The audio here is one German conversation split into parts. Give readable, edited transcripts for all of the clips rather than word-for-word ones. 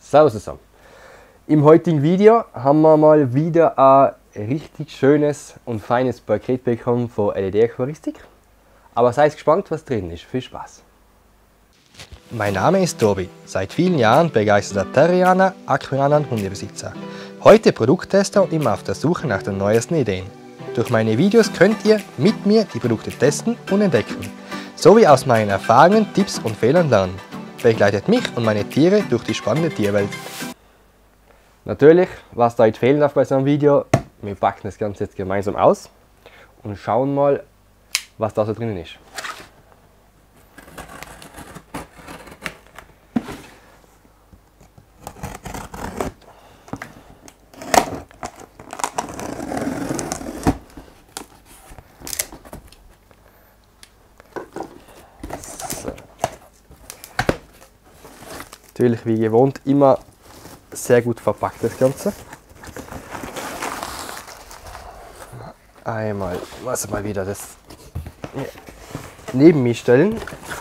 Servus zusammen. Im heutigen Video haben wir mal wieder ein richtig schönes und feines Paket bekommen von LED Aquaristik. Aber seid gespannt, was drin ist. Viel Spaß! Mein Name ist Tobi, seit vielen Jahren begeisterter Terrianer, Aquarianer und Hundebesitzer. Heute Produkttester und immer auf der Suche nach den neuesten Ideen. Durch meine Videos könnt ihr mit mir die Produkte testen und entdecken, sowie aus meinen Erfahrungen, Tipps und Fehlern lernen. Begleitet mich und meine Tiere durch die spannende Tierwelt. Natürlich, was da jetzt fehlen darf bei so einem Video, wir packen das Ganze jetzt gemeinsam aus und schauen mal, was da so drinnen ist. Natürlich wie gewohnt immer sehr gut verpackt das Ganze. Einmal, was mal wieder das neben mich stellen.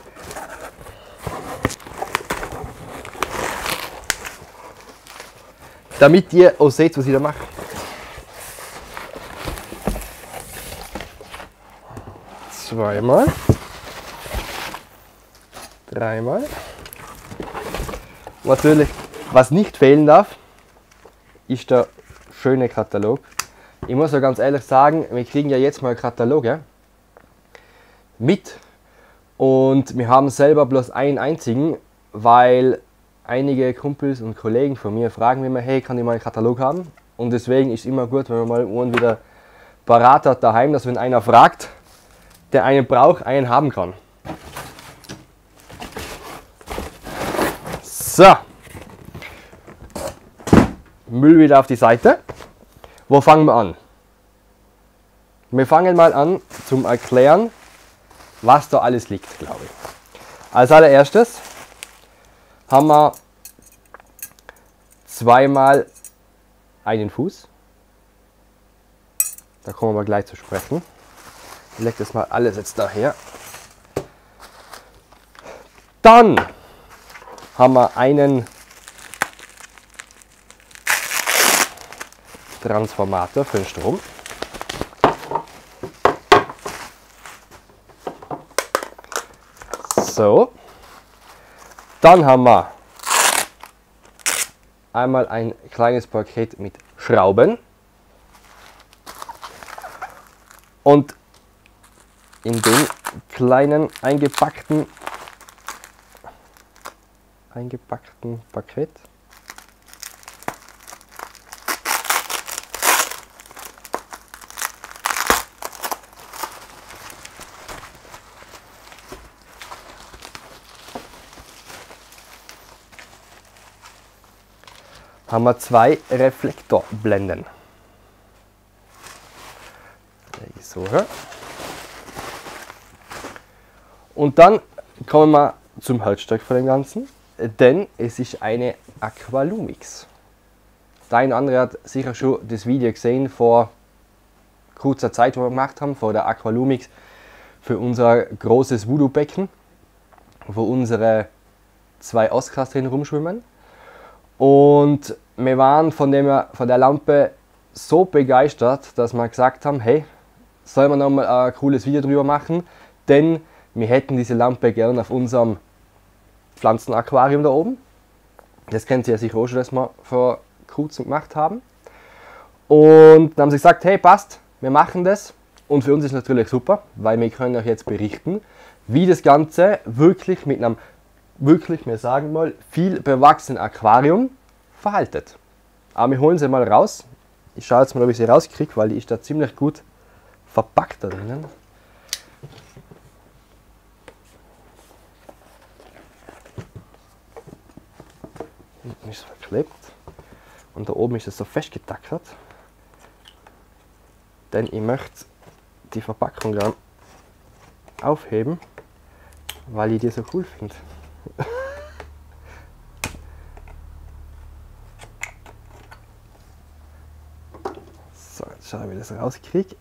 Damit ihr auch seht, was ich da mache. Zweimal. Dreimal. Natürlich, was nicht fehlen darf, ist der schöne Katalog. Ich muss ja ganz ehrlich sagen, wir kriegen ja jetzt mal Kataloge mit und wir haben selber bloß einen einzigen, weil einige Kumpels und Kollegen von mir fragen mich immer, hey, kann ich mal einen Katalog haben? Und deswegen ist es immer gut, wenn man mal einen wieder parat hat daheim, dass wenn einer fragt, der einen braucht, einen haben kann. So, Müll wieder auf die Seite. Wo fangen wir an? Wir fangen mal an zum Erklären, was da alles liegt, glaube ich. Als allererstes haben wir zweimal einen Fuß. Da kommen wir gleich zu sprechen. Ich lege das mal alles jetzt daher. Dann haben wir einen Transformator für den Strom. So. Dann haben wir einmal ein kleines Paket mit Schrauben. Und in dem kleinen eingepackten Paket haben wir zwei Reflektorblenden. So her. Und dann kommen wir zum Herzstück von dem Ganzen. Denn es ist eine Aqualumix. Der eine oder andere hat sicher schon das Video gesehen vor kurzer Zeit, wo wir gemacht haben, vor der Aqualumix für unser großes Voodoo-Becken, wo unsere zwei Oscars drin rumschwimmen. Und wir waren von der Lampe so begeistert, dass wir gesagt haben, hey, sollen wir noch mal ein cooles Video drüber machen, denn wir hätten diese Lampe gern auf unserem Pflanzenaquarium da oben. Das kennt ihr ja sicher auch schon, dass wir vor kurzem gemacht haben. Und dann haben sie gesagt, hey, passt, wir machen das. Und für uns ist natürlich super, weil wir können euch jetzt berichten, wie das Ganze wirklich mit einem, wir sagen mal, viel bewachsenen Aquarium verhaltet. Aber wir holen sie mal raus. Ich schaue jetzt mal, ob ich sie rauskriege, weil die ist da ziemlich gut verpackt da drinnen. Hinten ist es verklebt und da oben ist es so festgetackert, denn ich möchte die Verpackung dann aufheben, weil ich die so cool finde. So, jetzt schaue ich, wie ich das rauskriege.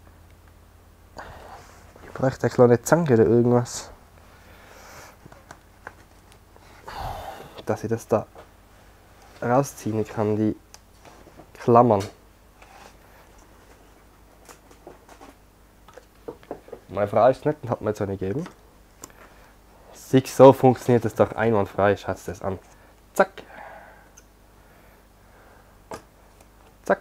Ich bräuchte eine kleine Zange oder irgendwas, dass ich das da rausziehen kann, die Klammern. Meine Frau ist nett und hat mir jetzt eine gegeben. Sieh, so funktioniert es doch einwandfrei. Schaut das an. Zack. Zack.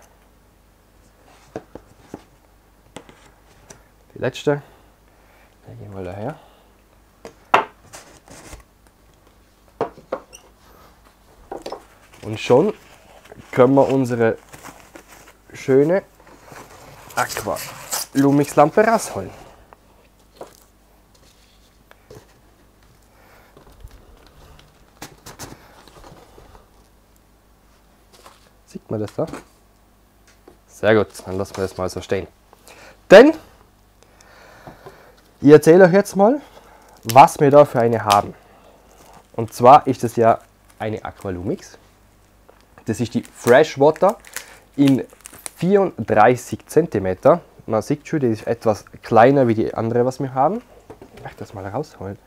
Die letzte. Lege ich mal daher. Und schon können wir unsere schöne Aqua Lumix Lampe rausholen. Sieht man das da? Sehr gut, dann lassen wir das mal so stehen. Denn ich erzähle euch jetzt mal, was wir da für eine haben. Und zwar ist es ja eine Aqua Lumix. Das ist die Freshwater in 34 cm. Man sieht schon, die ist etwas kleiner wie die andere, was wir haben. Ich möchte das mal rausholen.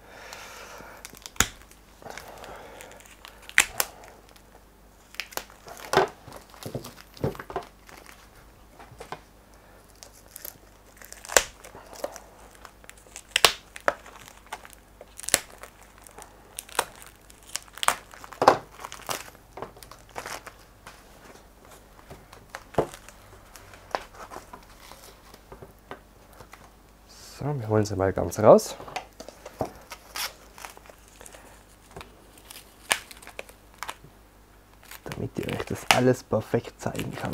So, wir holen sie mal ganz raus. Damit ihr euch das alles perfekt zeigen kann.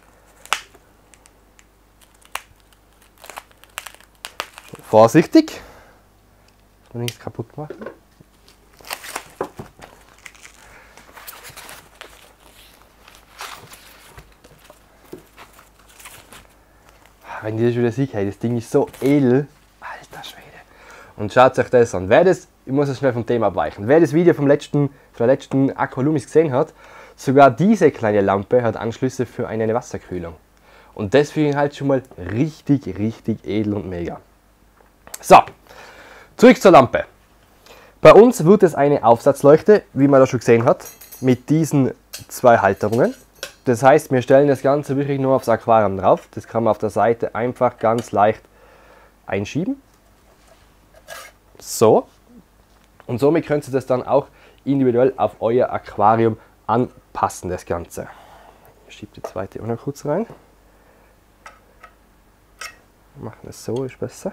Vorsichtig, dass wir nichts kaputt machen. Wenn ihr das wieder seht, hey, das Ding ist so edel. Alter Schwede. Und schaut euch das an. Ich muss jetzt schnell vom Thema abweichen. Wer das Video von der letzten Aqua Lumix gesehen hat, sogar diese kleine Lampe hat Anschlüsse für eine Wasserkühlung. Und das finde ich halt schon mal richtig, richtig edel und mega. So, zurück zur Lampe. Bei uns wird es eine Aufsatzleuchte, wie man da schon gesehen hat, mit diesen zwei Halterungen. Das heißt, wir stellen das Ganze wirklich nur aufs Aquarium drauf. Das kann man auf der Seite einfach ganz leicht einschieben. So. Und somit könnt ihr das dann auch individuell auf euer Aquarium anpassen, das Ganze. Ich schiebe die zweite auch noch kurz rein. Wir machen es so, ist besser.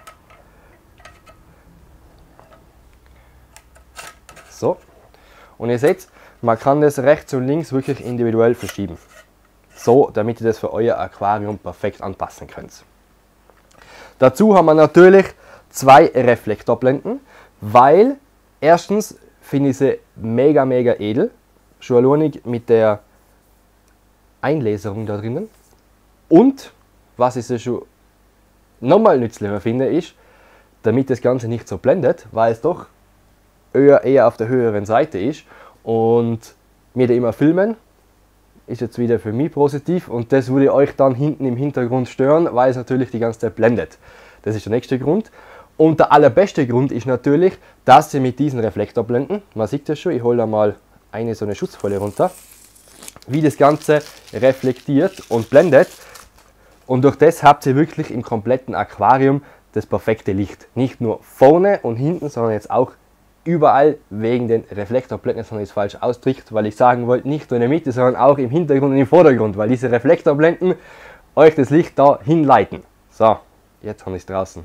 So. Und ihr seht, man kann das rechts und links wirklich individuell verschieben. So, damit ihr das für euer Aquarium perfekt anpassen könnt. Dazu haben wir natürlich zwei Reflektorblenden, weil erstens finde ich sie mega, mega edel. Schon alleinig mit der Einlaserung da drinnen. Und, was ich sie schon nochmal nützlicher finde, ist, damit das Ganze nicht so blendet, weil es doch eher auf der höheren Seite ist. Und wir da immer filmen, ist jetzt wieder für mich positiv und das würde euch dann hinten im Hintergrund stören, weil es natürlich die ganze Zeit blendet. Das ist der nächste Grund. Und der allerbeste Grund ist natürlich, dass ihr mit diesen Reflektorblenden, man sieht das schon, ich hole da mal eine so eine Schutzfolie runter, wie das Ganze reflektiert und blendet. Und durch das habt ihr wirklich im kompletten Aquarium das perfekte Licht. Nicht nur vorne und hinten, sondern jetzt auch überall wegen den Reflektorblenden, sondern ist falsch ausgedrückt, weil ich sagen wollte, nicht nur in der Mitte, sondern auch im Hintergrund und im Vordergrund, weil diese Reflektorblenden euch das Licht da hinleiten. So, jetzt habe ich es draußen.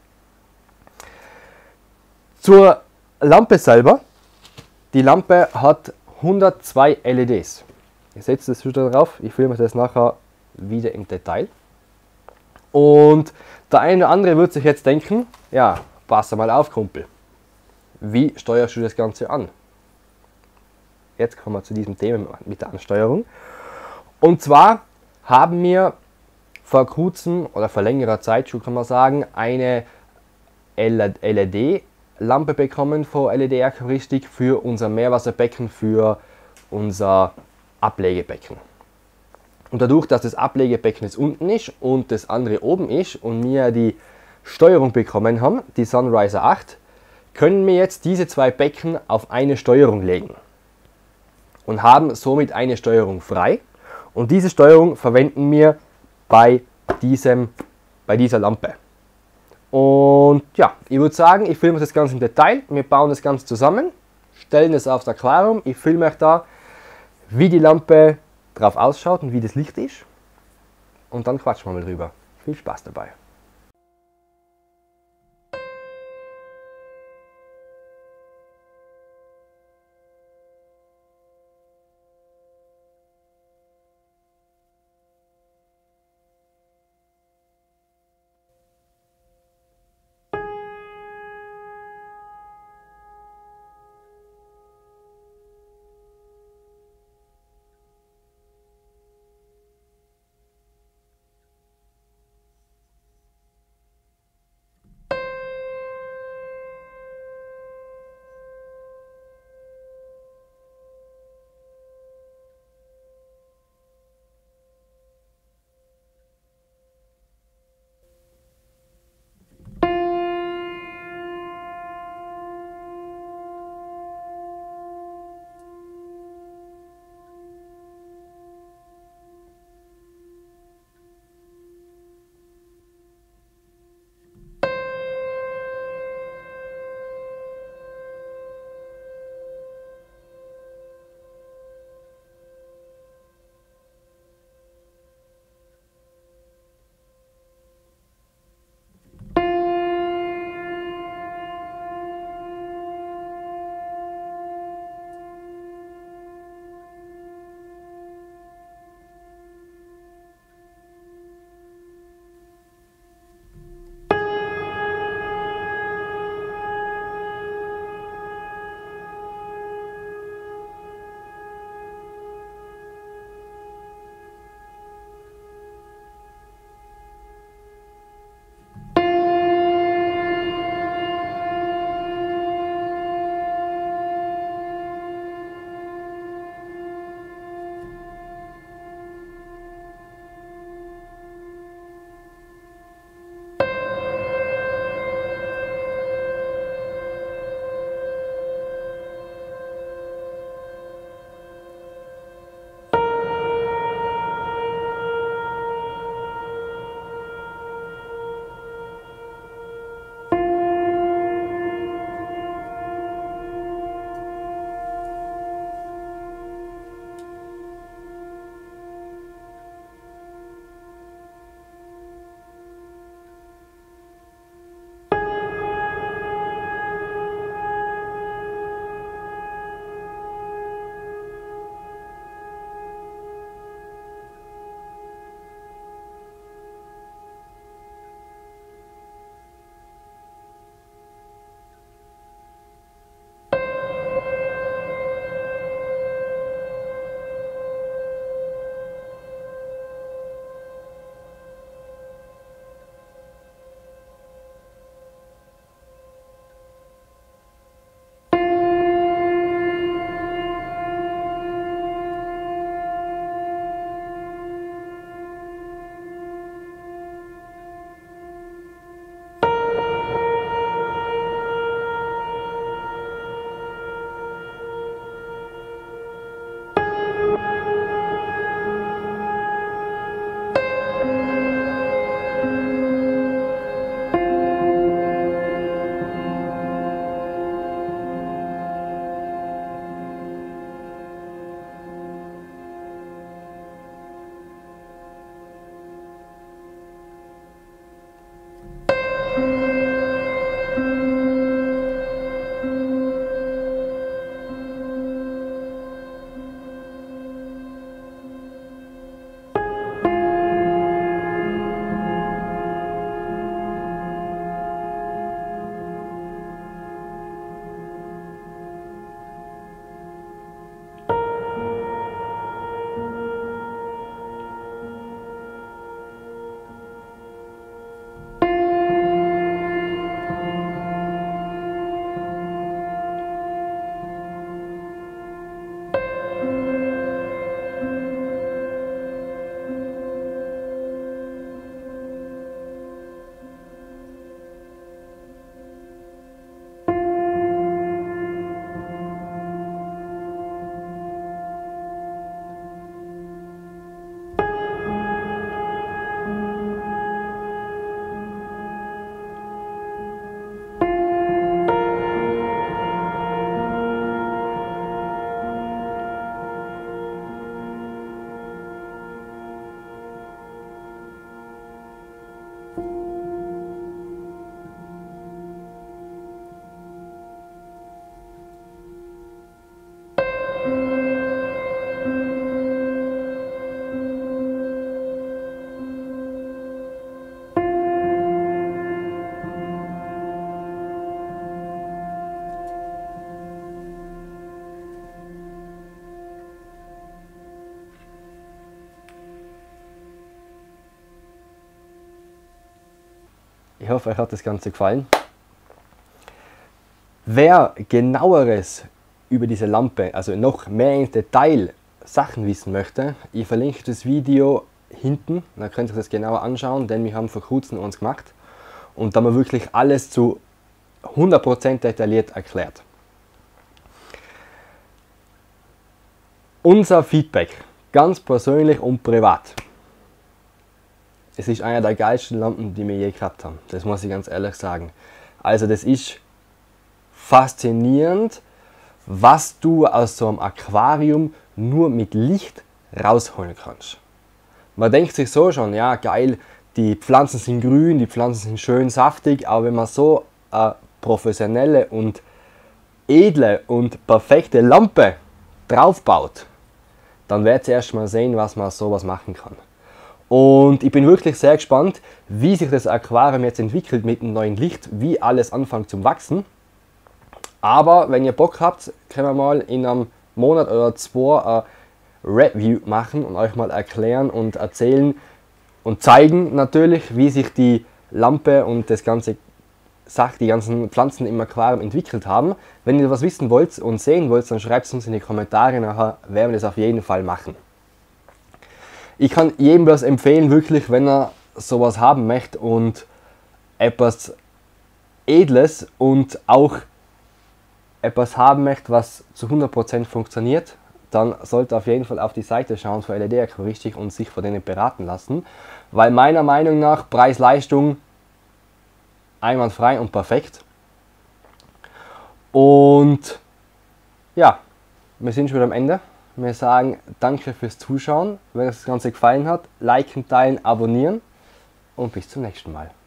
Zur Lampe selber. Die Lampe hat 102 LEDs. Ihr seht das wieder drauf, ich filme das nachher wieder im Detail. Und der eine oder andere wird sich jetzt denken, ja, pass mal auf, Kumpel. Wie steuerst du das Ganze an? Jetzt kommen wir zu diesem Thema mit der Ansteuerung. Und zwar haben wir vor kurzem oder vor längerer Zeit schon, kann man sagen, eine LED-Lampe bekommen von LED Aquaristik für unser Meerwasserbecken, für unser Ablegebecken. Und dadurch, dass das Ablegebecken jetzt unten ist und das andere oben ist und wir die Steuerung bekommen haben, die Sunriser 8, können wir jetzt diese zwei Becken auf eine Steuerung legen. und haben somit eine Steuerung frei. Und diese Steuerung verwenden wir bei dieser Lampe. Und ja, ich würde sagen, ich filme das Ganze im Detail, wir bauen das Ganze zusammen, stellen es aufs Aquarium, ich filme euch da, wie die Lampe drauf ausschaut und wie das Licht ist. Und dann quatschen wir mal drüber. Viel Spaß dabei. hoffe, euch hat das Ganze gefallen. Wer genaueres über diese Lampe, also noch mehr ins Detail Sachen wissen möchte, ich verlinke das Video hinten, dann könnt ihr das genauer anschauen, denn wir haben vor kurzem uns gemacht und da haben wir wirklich alles zu 100% detailliert erklärt. Unser Feedback, ganz persönlich und privat. Es ist einer der geilsten Lampen, die wir je gehabt haben. Das muss ich ganz ehrlich sagen. Also das ist faszinierend, was du aus so einem Aquarium nur mit Licht rausholen kannst. Man denkt sich so schon, ja geil, die Pflanzen sind grün, die Pflanzen sind schön saftig, aber wenn man so eine professionelle und edle und perfekte Lampe draufbaut, dann werdet ihr erst mal sehen, was man sowas machen kann. Und ich bin wirklich sehr gespannt, wie sich das Aquarium jetzt entwickelt mit dem neuen Licht, wie alles anfängt zu wachsen. Aber wenn ihr Bock habt, können wir mal in einem Monat oder zwei ein Review machen und euch mal erklären und erzählen und zeigen natürlich, wie sich die Lampe und das ganze die ganzen Pflanzen im Aquarium entwickelt haben. Wenn ihr was wissen wollt und sehen wollt, dann schreibt es uns in die Kommentare, nachher werden wir das auf jeden Fall machen. Ich kann jedem das empfehlen, wirklich, wenn er sowas haben möchte und etwas Edles und auch etwas haben möchte, was zu 100% funktioniert, dann sollte auf jeden Fall auf die Seite schauen für LED-Aquaristik und sich von denen beraten lassen, weil meiner Meinung nach Preis-Leistung einwandfrei und perfekt. Und ja, wir sind schon wieder am Ende. Wir sagen danke fürs Zuschauen. Wenn euch das Ganze gefallen hat, liken, teilen, abonnieren und bis zum nächsten Mal.